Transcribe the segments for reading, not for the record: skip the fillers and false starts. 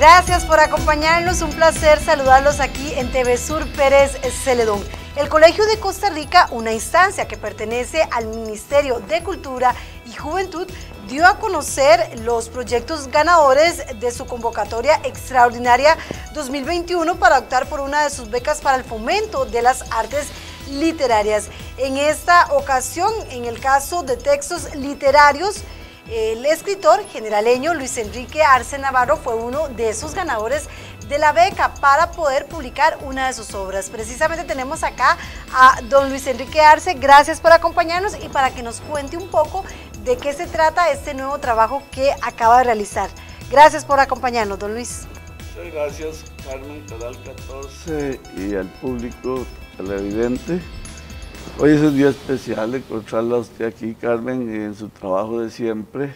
Gracias por acompañarnos, un placer saludarlos aquí en TV Sur Pérez Celedón. El Colegio de Costa Rica, una instancia que pertenece al Ministerio de Cultura y Juventud, dio a conocer los proyectos ganadores de su convocatoria extraordinaria 2021 para optar por una de sus becas para el fomento de las artes literarias. En esta ocasión, en el caso de textos literarios, el escritor generaleño Luis Enrique Arce Navarro fue uno de esos ganadores de la beca para poder publicar una de sus obras. Precisamente tenemos acá a don Luis Enrique Arce. Gracias por acompañarnos y para que nos cuente un poco de qué se trata este nuevo trabajo que acaba de realizar. Gracias por acompañarnos, don Luis. Muchas gracias, Carmen, Canal 14 y al público televidente. Hoy es un día especial encontrarla a usted aquí, Carmen, en su trabajo de siempre.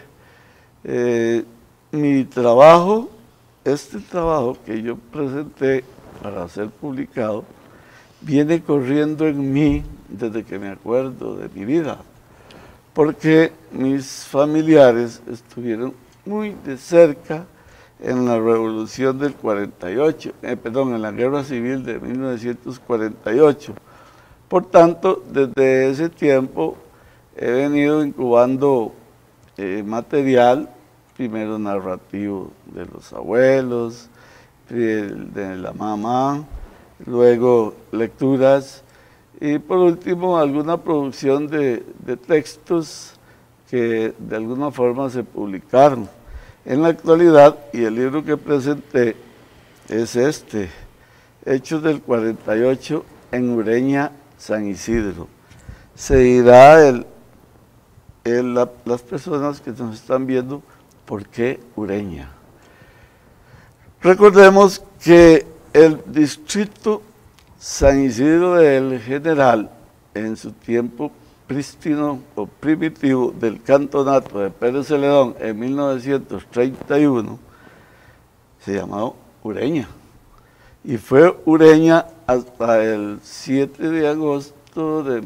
Mi trabajo, este trabajo que yo presenté para ser publicado, viene corriendo en mí desde que me acuerdo de mi vida, porque mis familiares estuvieron muy de cerca en la revolución del 48, en la guerra civil de 1948. Por tanto, desde ese tiempo he venido incubando material, primero narrativo de los abuelos, de la mamá, luego lecturas y por último alguna producción de textos que de alguna forma se publicaron. En la actualidad, y el libro que presenté es este, Hechos del 48 en Ureña, San Isidro. Se dirá las personas que nos están viendo, ¿por qué Ureña? Recordemos que el distrito San Isidro del General, en su tiempo prístino o primitivo del cantonato de Pérez Celedón en 1931, se llamaba Ureña. Y fue Ureña hasta el 7 de agosto de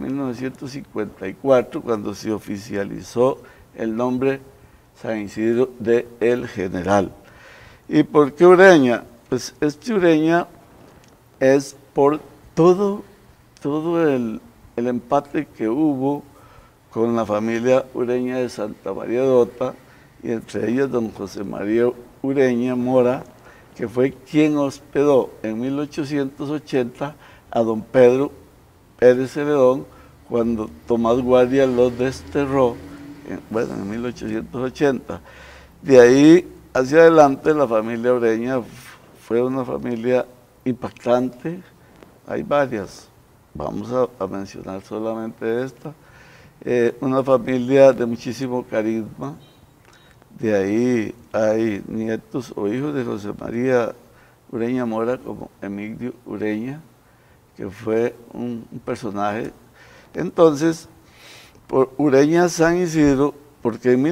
1954, cuando se oficializó el nombre San Isidro de El General. ¿Y por qué Ureña? Pues este Ureña es por todo el empate que hubo con la familia Ureña de Santa María de Ota, y entre ellas don José María Ureña Mora, que fue quien hospedó en 1880 a don Pedro Pérez Celedón cuando Tomás Guardia lo desterró, en 1880. De ahí hacia adelante la familia Ureña fue una familia impactante, hay varias, vamos a mencionar solamente esta, una familia de muchísimo carisma. De ahí hay nietos o hijos de José María Ureña Mora, como Emilio Ureña, que fue un personaje. Entonces, por Ureña San Isidro, porque en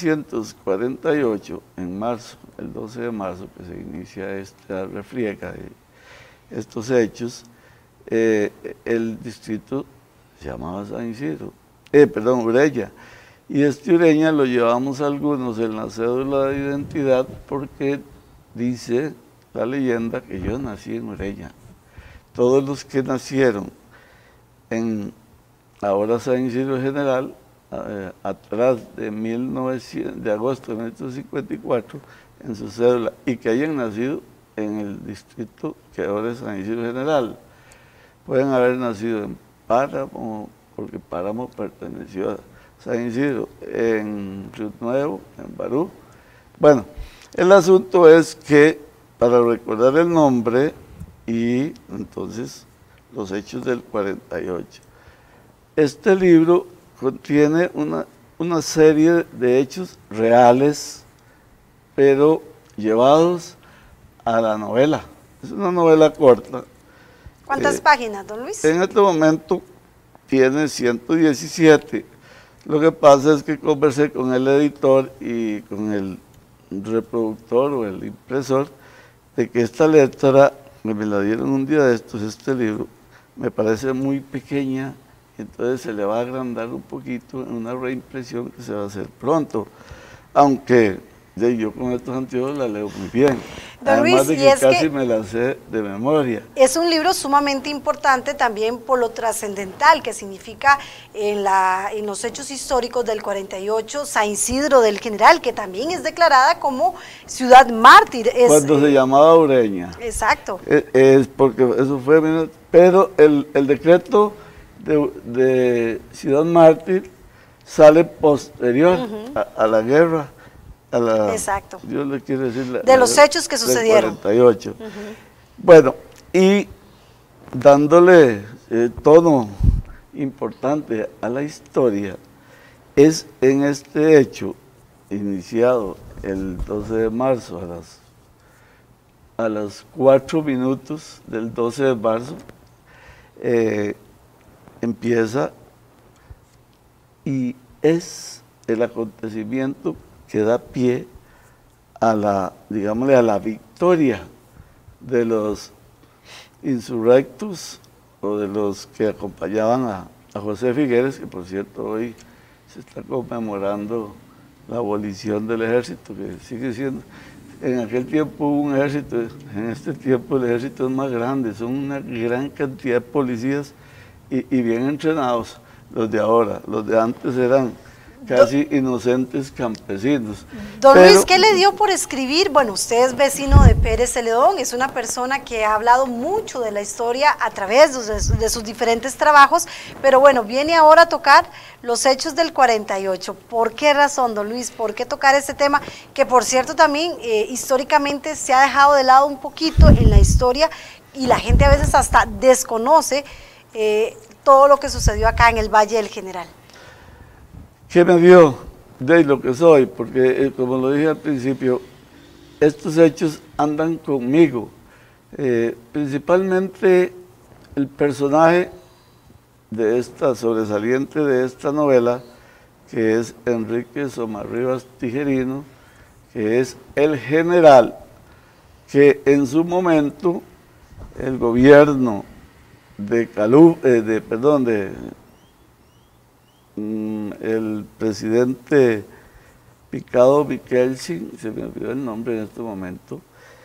1948, en marzo, el 12 de marzo, que se inicia esta refriega de estos hechos, el distrito se llamaba San Isidro, Ureña. Y este Ureña lo llevamos algunos en la cédula de identidad porque dice la leyenda que yo nací en Ureña. Todos los que nacieron en ahora San Isidro General, atrás de agosto de 1954, en su cédula, y que hayan nacido en el distrito que ahora es San Isidro General, pueden haber nacido en Páramo, porque Páramo perteneció a San Isidro, en Río Nuevo, en Barú. Bueno, el asunto es que para recordar el nombre y entonces los hechos del 48. Este libro contiene una serie de hechos reales, pero llevados a la novela. Es una novela corta. ¿Cuántas páginas, don Luis? En este momento tiene 117. Lo que pasa es que conversé con el editor y con el reproductor o el impresor de que esta letra, me la dieron un día de estos, este libro, me parece muy pequeña, entonces se le va a agrandar un poquito en una reimpresión que se va a hacer pronto. Aunque yo con estos anteojos la leo muy bien. Don Además Luis, de y que es casi que me la sé de memoria. es un libro sumamente importante también por lo trascendental que significa en los hechos históricos del 48, San Isidro del General, que también es declarada como ciudad mártir. Cuando se llamaba Ureña. Exacto. Es porque eso fue, pero el decreto de ciudad mártir sale posterior a la guerra. Exacto. Yo le quiero decir de los hechos que sucedieron. 48. Bueno, y dándole tono importante a la historia, es en este hecho, iniciado el 12 de marzo a las 4 minutos del 12 de marzo, empieza y es el acontecimiento que da pie a digámosle, a la victoria de los insurrectos o de los que acompañaban a José Figueres, que por cierto hoy se está conmemorando la abolición del ejército, que sigue siendo. En aquel tiempo hubo un ejército, en este tiempo el ejército es más grande, son una gran cantidad de policías y bien entrenados los de ahora. Los de antes eran casi inocentes campesinos. Don Luis, ¿qué le dio por escribir? Bueno, usted es vecino de Pérez Celedón, es una persona que ha hablado mucho de la historia a través de sus diferentes trabajos, pero bueno, viene ahora a tocar los hechos del 48. ¿Por qué razón, don Luis? ¿Por qué tocar este tema? Que por cierto también históricamente se ha dejado de lado un poquito en la historia y la gente a veces hasta desconoce todo lo que sucedió acá en el Valle del General. ¿Qué me dio de lo que soy? Porque como lo dije al principio, estos hechos andan conmigo. Principalmente el personaje sobresaliente de esta novela, que es Enrique Somarribas Tijerino, que es el general que en su momento el gobierno el presidente Picado Michelsen, se me olvidó el nombre en este momento,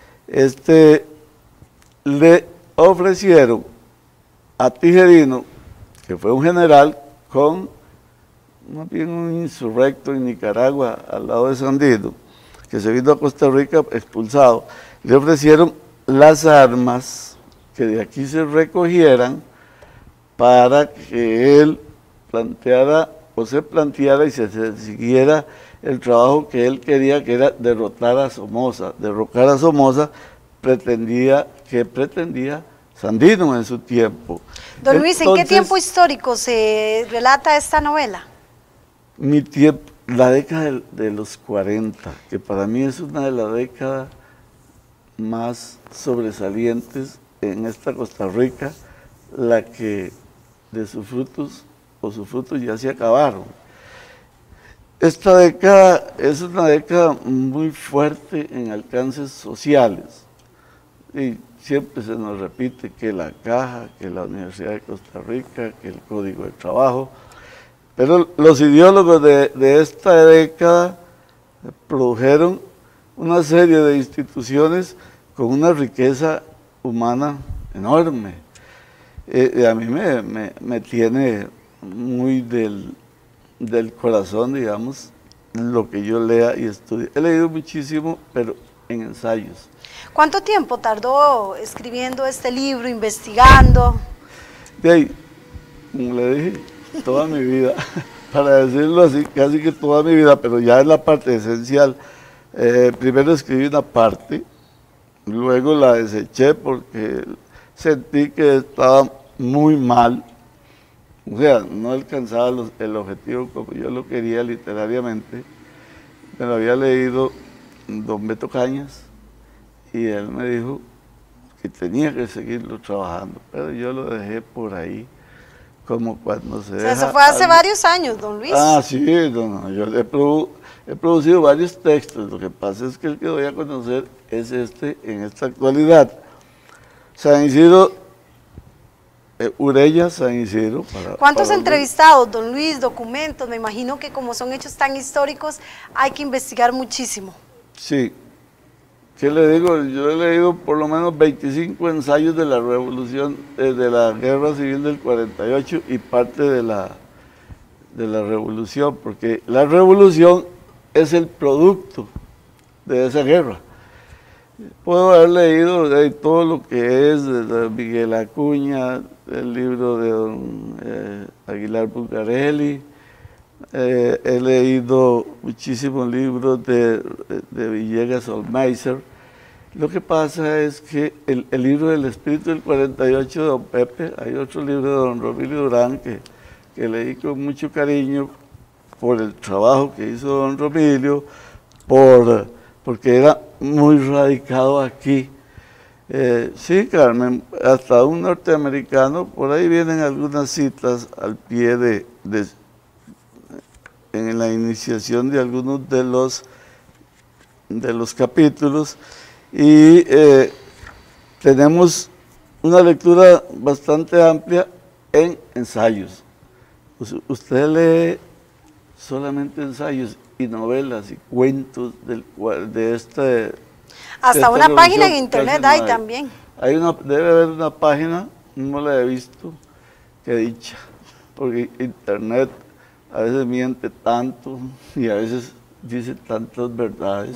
le ofrecieron a Tijerino, que fue un general con más bien un insurrecto en Nicaragua al lado de Sandino, que se vino a Costa Rica expulsado, le ofrecieron las armas que de aquí se recogieran para que él se planteara y se siguiera el trabajo que él quería, que era derrocar a Somoza. Derrocar a Somoza pretendía Sandino en su tiempo. Don Luis, ¿en qué tiempo histórico se relata esta novela? Mi tiempo, la década de los 40, que para mí es una de las décadas más sobresalientes en esta Costa Rica, la que de sus frutos ya se acabaron. Esta década es una década muy fuerte en alcances sociales y siempre se nos repite que la Caja, que la Universidad de Costa Rica, que el Código de Trabajo, pero los ideólogos de esta década produjeron una serie de instituciones con una riqueza humana enorme. A mí me tiene muy del corazón, digamos, lo que yo lea y estudie. He leído muchísimo, pero en ensayos. ¿Cuánto tiempo tardó escribiendo este libro, investigando? De ahí, como le dije, toda mi vida, para decirlo así, casi que toda mi vida, pero ya es la parte esencial. Primero escribí una parte, luego la deseché porque sentí que estaba muy mal, o sea, no alcanzaba el objetivo como yo lo quería literariamente. Me lo había leído don Beto Cañas y él me dijo que tenía que seguirlo trabajando, pero yo lo dejé por ahí, como cuando se deja... Eso fue hace varios años, don Luis. Ah, sí, no, yo he producido varios textos, lo que pasa es que el que doy a conocer es en esta actualidad. San Isidro, Ureña, San Isidro. ¿Cuántos entrevistados, don Luis, documentos? Me imagino que como son hechos tan históricos, hay que investigar muchísimo. Sí. ¿Qué le digo? Yo he leído por lo menos 25 ensayos de la revolución, de la guerra civil del 48 y parte de la revolución, porque la revolución es el producto de esa guerra. Puedo haber leído de todo lo que es de Miguel Acuña, el libro de don Aguilar Bucareli, he leído muchísimos libros de Villegas Olmeiser. Lo que pasa es que el libro del espíritu del 48 de don Pepe, hay otro libro de don Romilio Durán que leí con mucho cariño por el trabajo que hizo don Romilio, porque era muy radicado aquí. Sí, Carmen, hasta un norteamericano, por ahí vienen algunas citas al pie en la iniciación de algunos de los capítulos, y tenemos una lectura bastante amplia en ensayos. Usted lee solamente ensayos y novelas y cuentos de este... Hasta una página en internet hay también. Debe haber una página, no la he visto, que dicha, porque internet a veces miente tanto y a veces dice tantas verdades.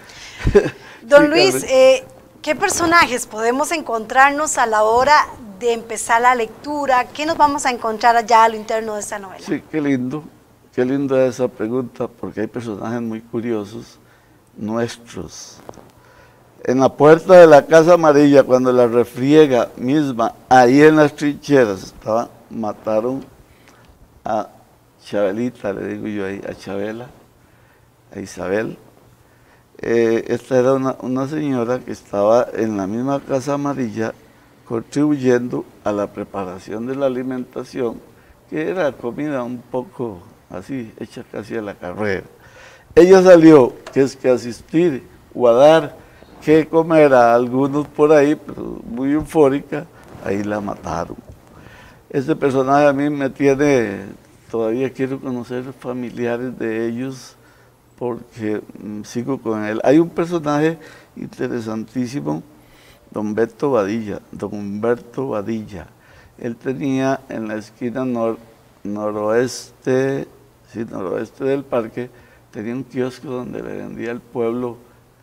Don Luis, ¿qué personajes podemos encontrarnos a la hora de empezar la lectura? ¿Qué nos vamos a encontrar allá a lo interno de esta novela? Sí, qué linda esa pregunta, porque hay personajes muy curiosos, nuestros. En la puerta de la Casa Amarilla, cuando la refriega misma, ahí en las trincheras, mataron a Chabelita, le digo yo ahí, a Chabela, a Isabel. Esta era una señora que estaba en la misma Casa Amarilla contribuyendo a la preparación de la alimentación, que era comida un poco así, hecha casi a la carrera. Ella salió, que es que asistir o a dar que comer a algunos por ahí, pero muy eufórica, ahí la mataron. Este personaje a mí me tiene, todavía quiero conocer familiares de ellos, porque sigo con él. Hay un personaje interesantísimo, don Humberto Badilla. Él tenía en la esquina noroeste del parque, tenía un kiosco donde le vendía al pueblo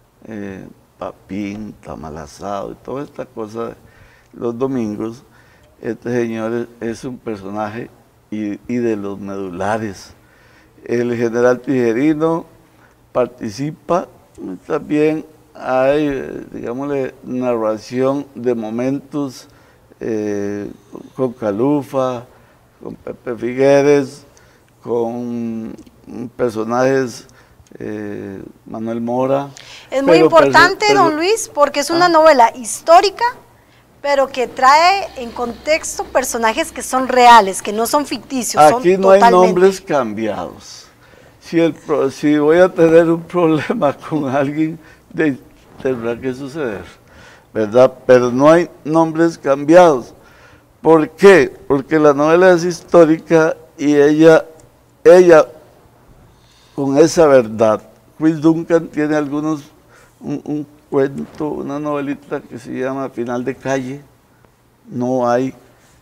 papín, tamal asado y toda esta cosa los domingos. Este señor es un personaje y de los medulares. El general Tijerino participa, también hay, digámosle, narración de momentos con Calufa, con Pepe Figueres, con personajes, Manuel Mora. Es muy importante, don Luis, porque es una novela histórica, pero que trae en contexto personajes que son reales, que no son ficticios. Aquí no hay nombres cambiados. Si voy a tener un problema con alguien, tendrá que suceder, ¿verdad? Pero no hay nombres cambiados. ¿Por qué? Porque la novela es histórica y ella con esa verdad. Chris Duncan tiene un cuento, una novelita que se llama Final de Calle. No hay,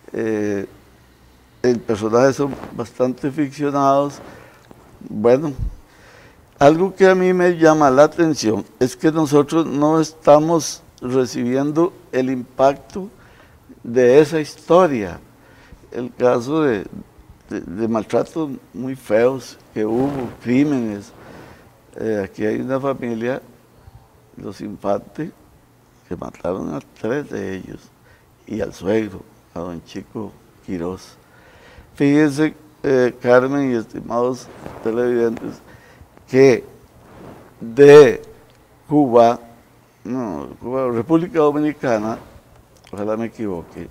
el personaje son bastante ficcionados. Bueno, algo que a mí me llama la atención es que nosotros no estamos recibiendo el impacto de esa historia. El caso de maltratos muy feos que hubo, crímenes. Aquí hay una familia, los Infante, que mataron a 3 de ellos, y al suegro, a don Chico Quirós. Fíjense, Carmen y estimados televidentes, que de República Dominicana, ojalá me equivoque,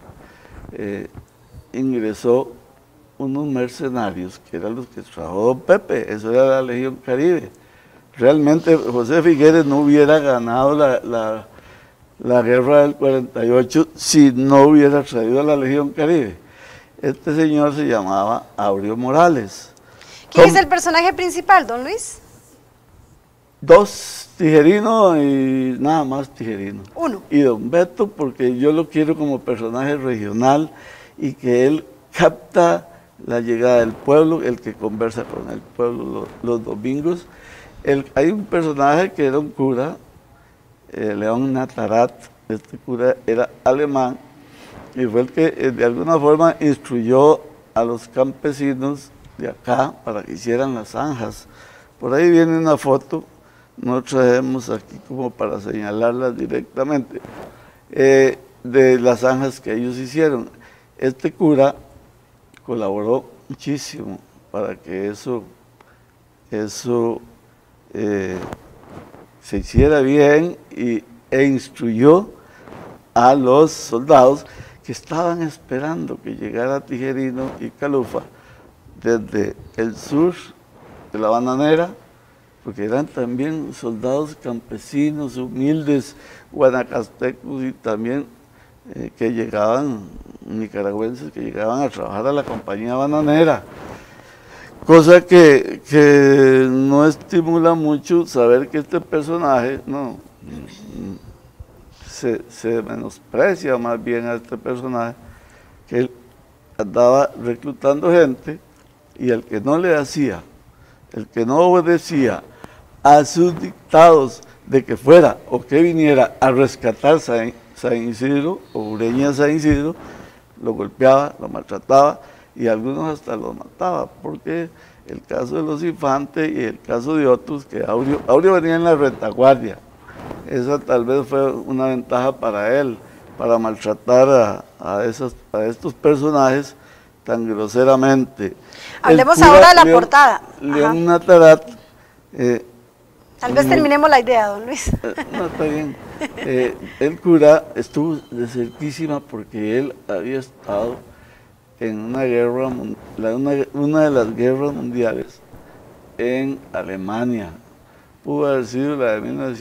ingresó unos mercenarios que eran los que trabajó don Pepe, eso era la Legión Caribe. Realmente José Figueres no hubiera ganado la guerra del 48 si no hubiera traído a la Legión Caribe. Este señor se llamaba Aureo Morales. ¿Quién es el personaje principal, don Luis? 2 Tijerino y nada más Tijerino. Uno. Y don Beto, porque yo lo quiero como personaje regional y que él capta la llegada del pueblo, el que conversa con el pueblo los domingos. Hay un personaje que era un cura, León Natarat. Este cura era alemán y fue el que de alguna forma instruyó a los campesinos de acá para que hicieran las zanjas. Por ahí viene una foto, no traemos aquí como para señalarlas directamente, de las zanjas que ellos hicieron. Este cura colaboró muchísimo para que eso se hiciera bien e instruyó a los soldados que estaban esperando que llegara Tijerino y Calufa desde el sur de la Bananera, porque eran también soldados campesinos, humildes, guanacastecos y también que llegaban, nicaragüenses, que llegaban a trabajar a la compañía bananera. Cosa que no estimula mucho saber que este personaje, se menosprecia más bien a este personaje, que él andaba reclutando gente y el que no le hacía, el que no obedecía a sus dictados de que fuera o que viniera a rescatar San Isidro o Ureña San Isidro, lo golpeaba, lo maltrataba y algunos hasta lo mataba, porque el caso de los Infantes y el caso de otros, que Aurio venía en la retaguardia. Esa tal vez fue una ventaja para él, para maltratar a estos personajes tan groseramente. Hablemos ahora de la portada. León Natarat. Tal vez terminemos la idea, don Luis. No, está bien. El cura estuvo de cerquísima porque él había estado en una guerra, una de las guerras mundiales en Alemania. Pudo haber sido la de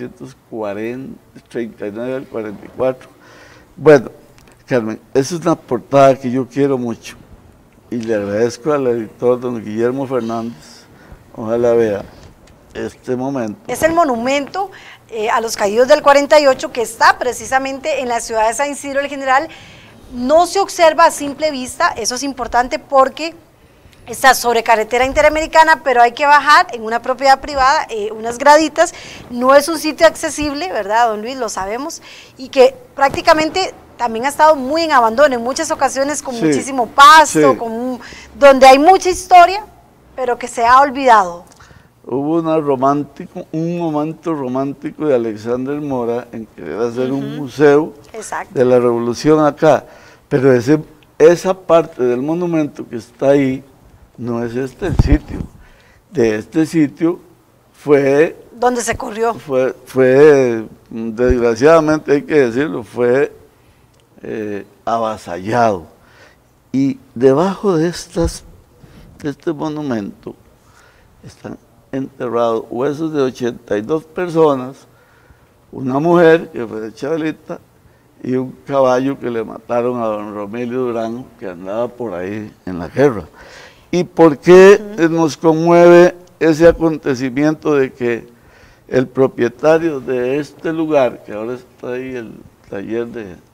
1939 al 44. Bueno, Carmen, esa es una portada que yo quiero mucho y le agradezco al editor don Guillermo Fernández, ojalá vea este momento. Es el monumento a los caídos del 48 que está precisamente en la ciudad de San Isidro el General. No se observa a simple vista, eso es importante porque está sobre carretera interamericana, pero hay que bajar en una propiedad privada, unas graditas, no es un sitio accesible, ¿verdad, don Luis? Lo sabemos, y que prácticamente también ha estado muy en abandono, en muchas ocasiones con muchísimo pasto, donde hay mucha historia, pero que se ha olvidado. Hubo un momento romántico de Alexander Mora en querer hacer un museo de la revolución acá, pero esa parte del monumento que está ahí, no es este el sitio. De este sitio fue... ¿Dónde se corrió? Fue desgraciadamente hay que decirlo, fue avasallado. Y debajo de este monumento están enterrados huesos de 82 personas, una mujer que fue de Chabelita y un caballo que le mataron a don Romelio Durán, que andaba por ahí en la guerra. ¿Y por qué nos conmueve ese acontecimiento de que el propietario de este lugar, que ahora está ahí el taller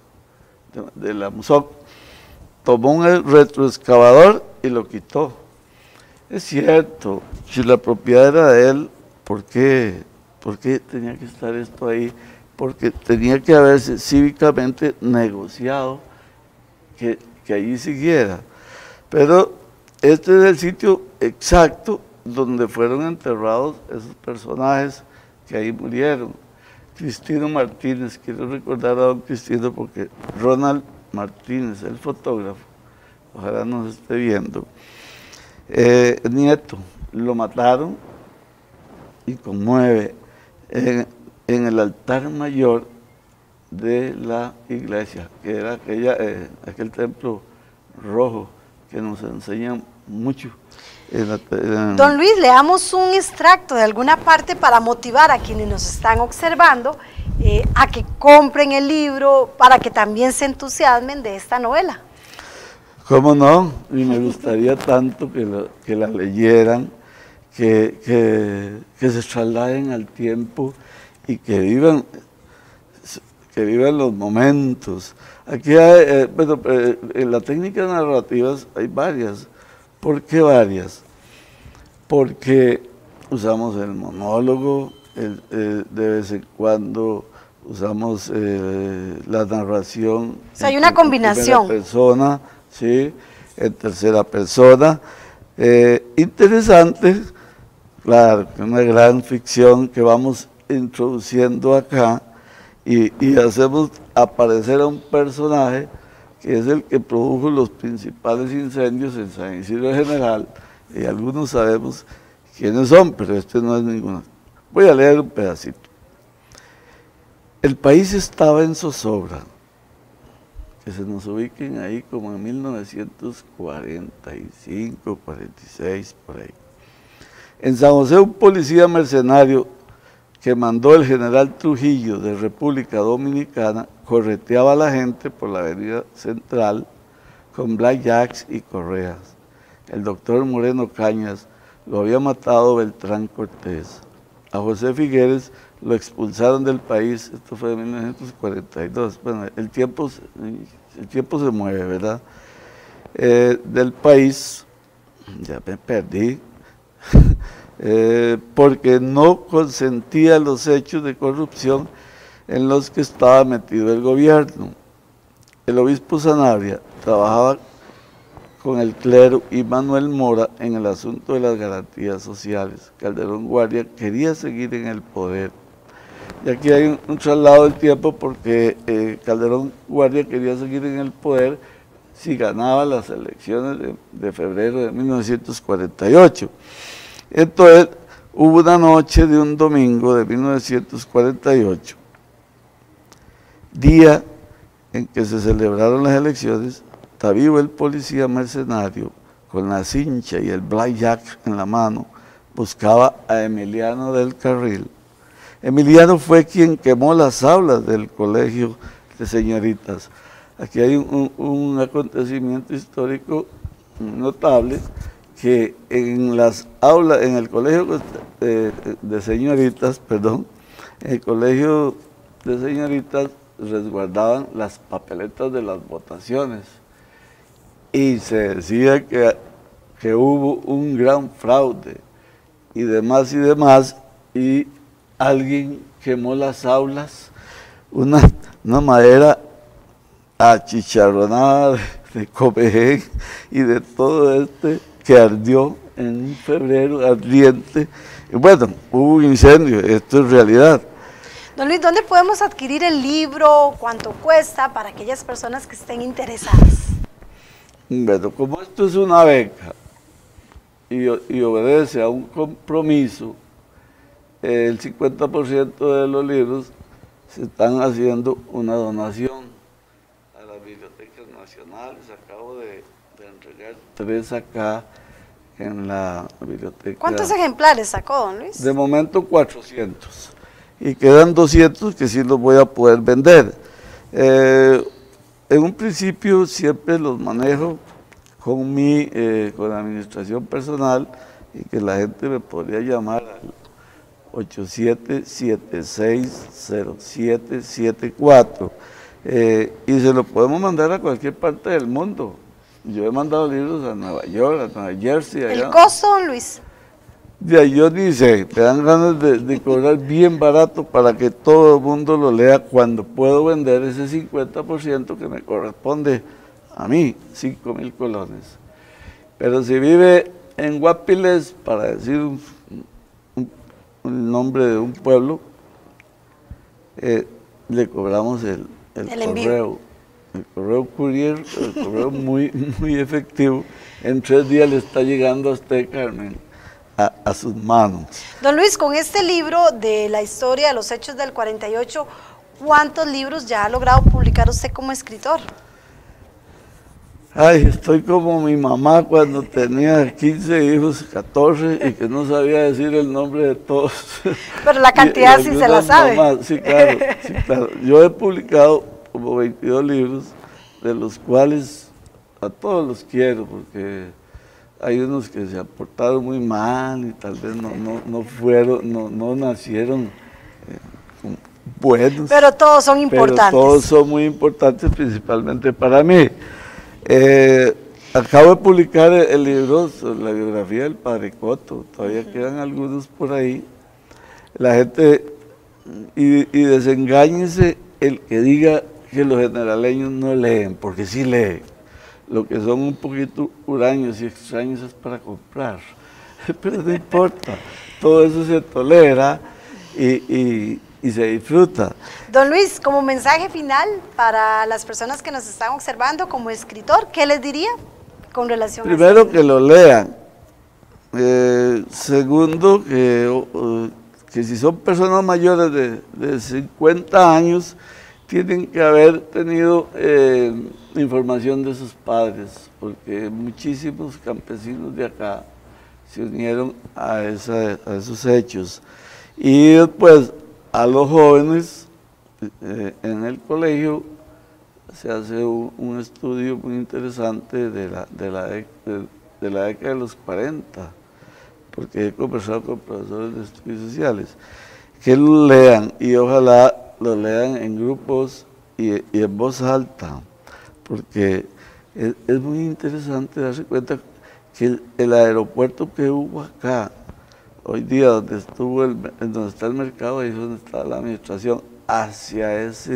de la MUSOC, tomó un retroexcavador y lo quitó? Es cierto, si la propiedad era de él, ¿por qué tenía que estar esto ahí? Porque tenía que haberse cívicamente negociado que allí siguiera. Pero este es el sitio exacto donde fueron enterrados esos personajes que ahí murieron. Cristino Martínez, quiero recordar a don Cristino porque Ronald Martínez, el fotógrafo, ojalá nos esté viendo, nieto, lo mataron y conmueve en el altar mayor de la iglesia, que era aquel templo rojo que nos enseñan mucho. Don Luis, leamos un extracto de alguna parte para motivar a quienes nos están observando a que compren el libro, para que también se entusiasmen de esta novela. ¿Cómo no? Y me gustaría tanto que la leyeran, que se trasladen al tiempo y que vivan los momentos. Aquí hay, en la técnica narrativas hay varias. ¿Por qué varias? Porque usamos el monólogo, de vez en cuando usamos la narración. O sea, hay una combinación. En primera persona, sí, en tercera persona. Interesante, claro, una gran ficción que vamos introduciendo acá y hacemos aparecer a un personaje que es el que produjo los principales incendios en San Isidro General, y algunos sabemos quiénes son, pero este no es ninguno. Voy a leer un pedacito. El país estaba en zozobra, que se nos ubiquen ahí como en 1945, 46, por ahí. En San José, un policía mercenario que mandó el general Trujillo de República Dominicana correteaba a la gente por la avenida Central con blackjacks y correas. El doctor Moreno Cañas lo había matado Beltrán Cortés. A José Figueres lo expulsaron del país, esto fue en 1942, bueno, el tiempo se mueve, ¿verdad? Del país, ya me perdí, porque no consentía los hechos de corrupción en los que estaba metido el gobierno. El obispo Sanabria trabajaba con el clero y Manuel Mora en el asunto de las garantías sociales. Calderón Guardia quería seguir en el poder. Y aquí hay un traslado del tiempo porque Calderón Guardia quería seguir en el poder si ganaba las elecciones de febrero de 1948. Entonces, hubo una noche de un domingo de 1948, día en que se celebraron las elecciones. Está vivo el policía mercenario con la cincha y el blackjack en la mano, buscaba a Emiliano del Carril. Emiliano fue quien quemó las aulas del colegio de señoritas. Aquí hay un acontecimiento histórico notable, que en las aulas, en el colegio de señoritas, perdón, en el colegio de señoritas resguardaban las papeletas de las votaciones y se decía que hubo un gran fraude y demás, y alguien quemó las aulas, una madera achicharronada de comején y de todo que ardió en un febrero ardiente. Y bueno, hubo un incendio, esto es realidad. Don Luis, ¿dónde podemos adquirir el libro? ¿Cuánto cuesta para aquellas personas que estén interesadas? Bueno, como esto es una beca y obedece a un compromiso, el 50% de los libros se están haciendo una donación a las bibliotecas nacionales. Acabo de entregar 3 acá en la biblioteca. ¿Cuántos ejemplares sacó, don Luis? De momento 400. Y quedan 200 que sí los voy a poder vender. En un principio siempre los manejo con la administración personal, y que la gente me podría llamar al 87760774, y se lo podemos mandar a cualquier parte del mundo. Yo he mandado libros a Nueva York, a Nueva Jersey. Allá. ¿El costo, don Luis? Yo dice, me dan ganas de cobrar bien barato para que todo el mundo lo lea cuando puedo vender ese 50% que me corresponde a mí, 5,000 colones. Pero si vive en Guapiles, para decir un nombre de un pueblo, le cobramos el correo. El correo courier, el correo muy efectivo. En 3 días le está llegando a usted, Carmen, a sus manos. Don Luis, con este libro de la historia de los hechos del 48, ¿cuántos libros ya ha logrado publicar usted como escritor? Ay, estoy como mi mamá cuando tenía 15 hijos, 14, y que no sabía decir el nombre de todos. Pero la cantidad sí se la sabe. Mamás, sí, claro. Yo he publicado como 22 libros, de los cuales a todos los quiero, porque hay unos que se han portado muy mal y tal vez no nacieron buenos. Pero todos son importantes. Pero todos son muy importantes, principalmente para mí. Acabo de publicar el libro sobre la biografía del Padre Coto, todavía quedan algunos por ahí. La gente, y desengáñese el que diga que los generaleños no leen, porque sí leen. Lo que son un poquito huraños y extraños es para comprar, pero no importa, todo eso se tolera y se disfruta. Don Luis, como mensaje final para las personas que nos están observando como escritor, ¿qué les diría con relación a Primero, que lo lean. Segundo, que si son personas mayores de 50 años, tienen que haber tenido información de sus padres, porque muchísimos campesinos de acá se unieron a esos hechos. Y después, a los jóvenes, en el colegio se hace un estudio muy interesante de la década de los 40, porque he conversado con profesores de estudios sociales, que lo lean y ojalá lo lean en grupos y en voz alta, porque es muy interesante darse cuenta que el aeropuerto que hubo acá, hoy día donde está el mercado, ahí es donde está la administración, hacia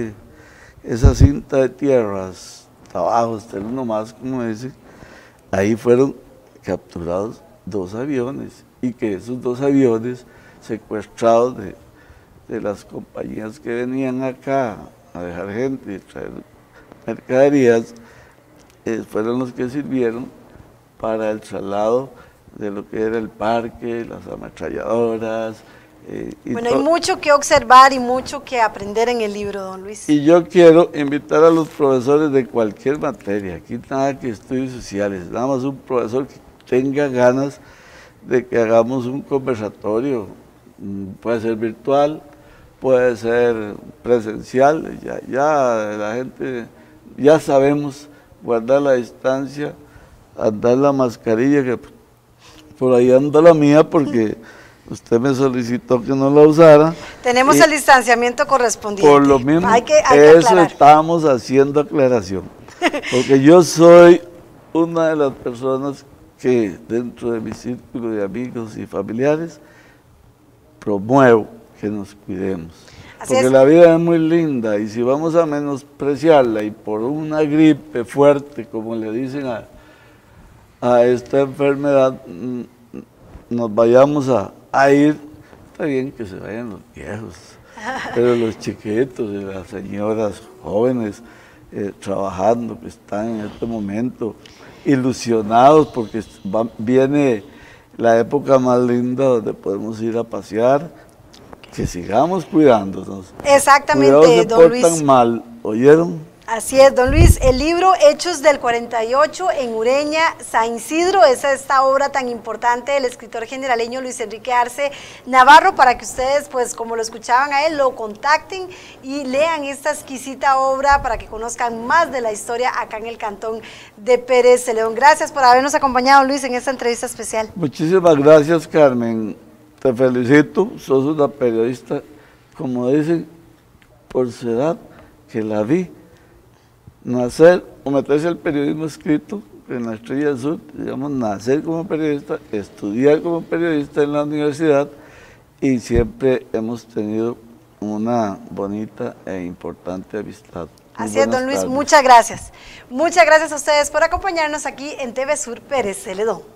esa cinta de tierras, abajo está el uno más, como dice, ahí fueron capturados 2 aviones, y que esos 2 aviones secuestrados de las compañías que venían acá a dejar gente y traer mercaderías, fueron los que sirvieron para el traslado de lo que era el parque, las ametralladoras. Bueno, hay mucho que observar y mucho que aprender en el libro, don Luis. Y yo quiero invitar a los profesores de cualquier materia, aquí nada que estudios sociales, nada más un profesor que tenga ganas de que hagamos un conversatorio, puede ser virtual, puede ser presencial, ya la gente, ya sabemos guardar la distancia, andar la mascarilla, que por ahí anda la mía porque usted me solicitó que no la usara. Tenemos el distanciamiento correspondiente. Por lo mismo, hay que eso aclarar. estamos haciendo aclaración, porque yo soy una de las personas que dentro de mi círculo de amigos y familiares promuevo que nos cuidemos. Porque la vida es muy linda y si vamos a menospreciarla y por una gripe fuerte, como le dicen a esta enfermedad, nos vayamos a ir, está bien que se vayan los viejos, pero los chiquitos y las señoras jóvenes trabajando, que están en este momento ilusionados porque viene la época más linda donde podemos ir a pasear, que sigamos cuidándonos. Exactamente, don Luis. Cuidado, se portan mal, ¿oyeron? Así es, don Luis, el libro Hechos del 48 en Ureña, San Isidro, es esta obra tan importante del escritor generaleño Luis Enrique Arce Navarro, para que ustedes, pues como lo escuchaban a él, lo contacten y lean esta exquisita obra para que conozcan más de la historia acá en el cantón de Pérez Celedón. Gracias por habernos acompañado, Luis, en esta entrevista especial. Muchísimas gracias, Carmen. Te felicito, sos una periodista, como dicen, por su edad, que la vi nacer o meterse al periodismo escrito en la Estrella del Sur, digamos, nacer como periodista, estudiar como periodista en la universidad, y siempre hemos tenido una bonita e importante amistad. Así es, don Luis, muchas gracias. Muchas gracias a ustedes por acompañarnos aquí en TV Sur Pérez Celedón.